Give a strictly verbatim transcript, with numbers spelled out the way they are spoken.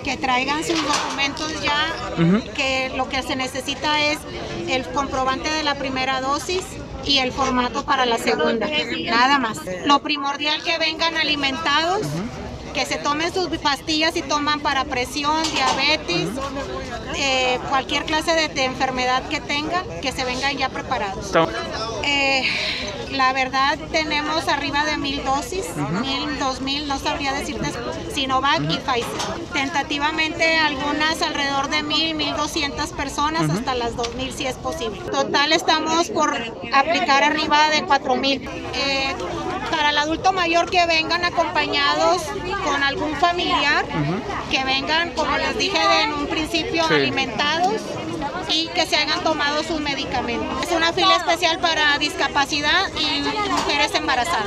que traigan sus documentos ya, Uh-huh. que lo que se necesita es el comprobante de la primera dosis y el formato para la segunda, nada más. Lo primordial que vengan alimentados, Uh-huh. que se tomen sus pastillas y toman para presión, diabetes, eh, cualquier clase de, de enfermedad que tengan, que se vengan ya preparados. Eh, la verdad tenemos arriba de mil dosis, Uh-huh. mil, dos mil, no sabría decirte, Sinovac Uh-huh. y Pfizer. Tentativamente algunas alrededor de mil, mil doscientas personas, Uh-huh. hasta las dos mil si es posible. Total estamos por aplicar arriba de cuatro mil. Eh, para el adulto mayor que vengan acompañados con algún familiar, Uh-huh. que vengan, como les dije en un principio, Sí. alimentados y que se hayan tomado sus medicamentos. Es una fila especial para discapacidad y mujeres embarazadas.